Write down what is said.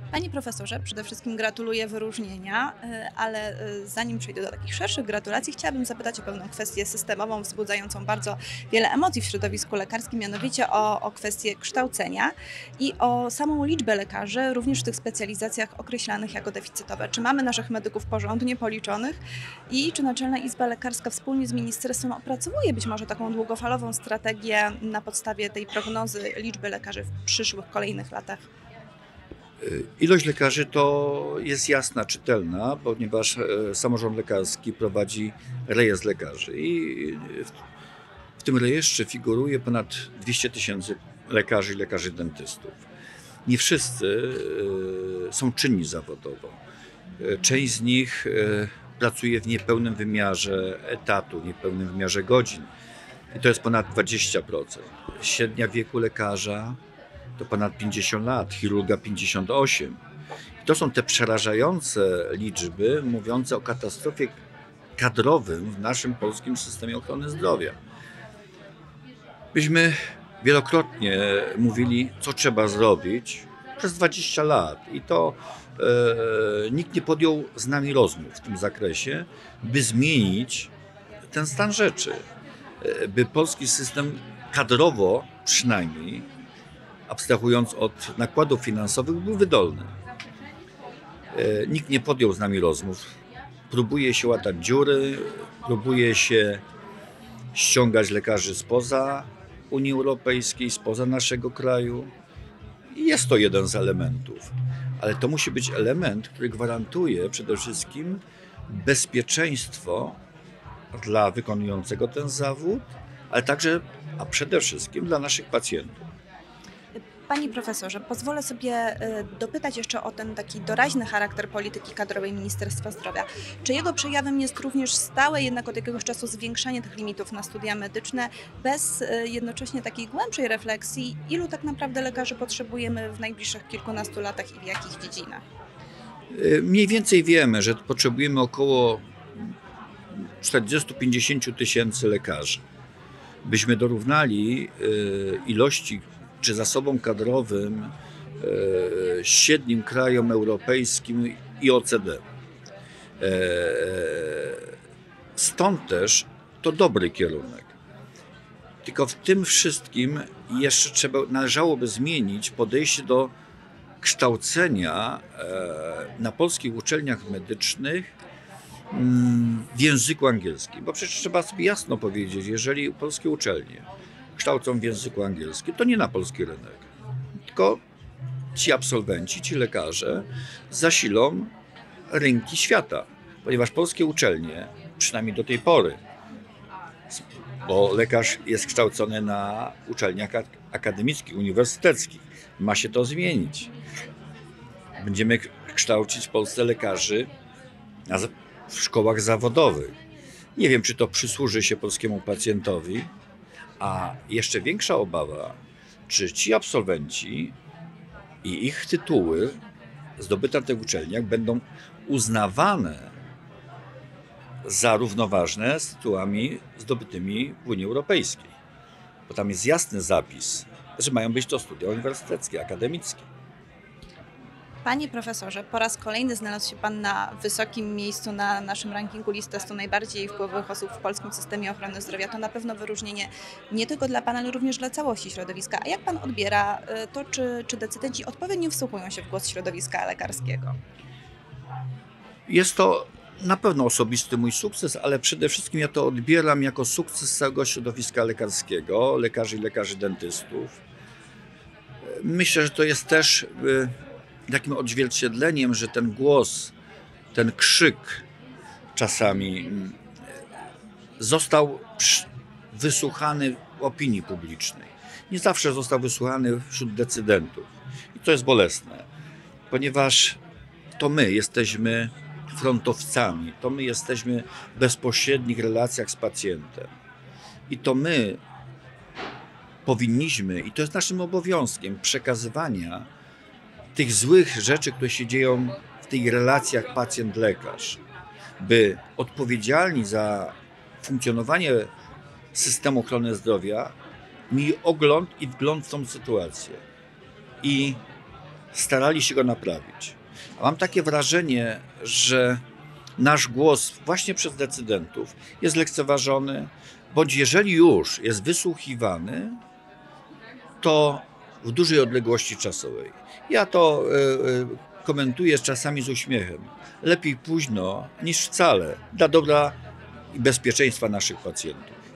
Panie profesorze, przede wszystkim gratuluję wyróżnienia, ale zanim przejdę do takich szerszych gratulacji, chciałabym zapytać o pewną kwestię systemową, wzbudzającą bardzo wiele emocji w środowisku lekarskim, mianowicie o kwestię kształcenia i o samą liczbę lekarzy, również w tych specjalizacjach określanych jako deficytowe. Czy mamy naszych medyków porządnie policzonych i czy Naczelna Izba Lekarska wspólnie z ministerstwem opracowuje być może taką długofalową strategię na podstawie tej prognozy liczby lekarzy w przyszłych, kolejnych latach? Ilość lekarzy to jest jasna, czytelna, ponieważ samorząd lekarski prowadzi rejestr lekarzy i w tym rejestrze figuruje ponad 200 tysięcy lekarzy i lekarzy dentystów. Nie wszyscy są czynni zawodowo. Część z nich pracuje w niepełnym wymiarze etatu, niepełnym wymiarze godzin i to jest ponad 20%. Średnia wieku lekarza to ponad 50 lat, chirurga 58. I to są te przerażające liczby mówiące o katastrofie kadrowym w naszym polskim systemie ochrony zdrowia. Myśmy wielokrotnie mówili, co trzeba zrobić przez 20 lat i to nikt nie podjął z nami rozmów w tym zakresie, by zmienić ten stan rzeczy, by polski system kadrowo przynajmniej, abstrahując od nakładów finansowych, był wydolny. Nikt nie podjął z nami rozmów. Próbuje się łatać dziury, próbuje się ściągać lekarzy spoza Unii Europejskiej, spoza naszego kraju. I jest to jeden z elementów. Ale to musi być element, który gwarantuje przede wszystkim bezpieczeństwo dla wykonującego ten zawód, ale także, a przede wszystkim dla naszych pacjentów. Panie profesorze, pozwolę sobie dopytać jeszcze o ten taki doraźny charakter polityki kadrowej Ministerstwa Zdrowia. Czy jego przejawem jest również stałe, jednak od jakiegoś czasu zwiększanie tych limitów na studia medyczne, bez jednocześnie takiej głębszej refleksji, ilu tak naprawdę lekarzy potrzebujemy w najbliższych kilkunastu latach i w jakich dziedzinach? Mniej więcej wiemy, że potrzebujemy około 40-50 tysięcy lekarzy. Byśmy dorównali ilości czy zasobom kadrowym średnim krajom europejskim i OECD. Stąd też to dobry kierunek. Tylko w tym wszystkim jeszcze należałoby zmienić podejście do kształcenia na polskich uczelniach medycznych w języku angielskim. Bo przecież trzeba sobie jasno powiedzieć, jeżeli polskie uczelnie kształcą w języku angielskim, to nie na polski rynek, tylko ci absolwenci, ci lekarze zasilą rynki świata, ponieważ polskie uczelnie, przynajmniej do tej pory, bo lekarz jest kształcony na uczelniach akademickich, uniwersyteckich, ma się to zmienić. Będziemy kształcić w Polsce lekarzy w szkołach zawodowych. Nie wiem, czy to przysłuży się polskiemu pacjentowi, a jeszcze większa obawa, czy ci absolwenci i ich tytuły zdobyte na tych uczelniach będą uznawane za równoważne z tytułami zdobytymi w Unii Europejskiej. Bo tam jest jasny zapis, że mają być to studia uniwersyteckie, akademickie. Panie profesorze, po raz kolejny znalazł się Pan na wysokim miejscu na naszym rankingu listy 100 najbardziej wpływowych osób w polskim systemie ochrony zdrowia. To na pewno wyróżnienie nie tylko dla Pana, ale również dla całości środowiska. A jak Pan odbiera to, czy decydenci odpowiednio wsłuchują się w głos środowiska lekarskiego? Jest to na pewno osobisty mój sukces, ale przede wszystkim ja to odbieram jako sukces całego środowiska lekarskiego, lekarzy i lekarzy dentystów. Myślę, że to jest też takim odzwierciedleniem, że ten głos, ten krzyk czasami został wysłuchany w opinii publicznej. Nie zawsze został wysłuchany wśród decydentów. I to jest bolesne, ponieważ to my jesteśmy frontowcami, to my jesteśmy w bezpośrednich relacjach z pacjentem. I to my powinniśmy, i to jest naszym obowiązkiem, przekazywania tych złych rzeczy, które się dzieją w tych relacjach pacjent-lekarz, by odpowiedzialni za funkcjonowanie systemu ochrony zdrowia mieli ogląd i wgląd w tą sytuację i starali się go naprawić. A mam takie wrażenie, że nasz głos właśnie przez decydentów jest lekceważony, bądź jeżeli już jest wysłuchiwany, to w dużej odległości czasowej. Ja to komentuję czasami z uśmiechem. Lepiej późno niż wcale, dla dobra i bezpieczeństwa naszych pacjentów.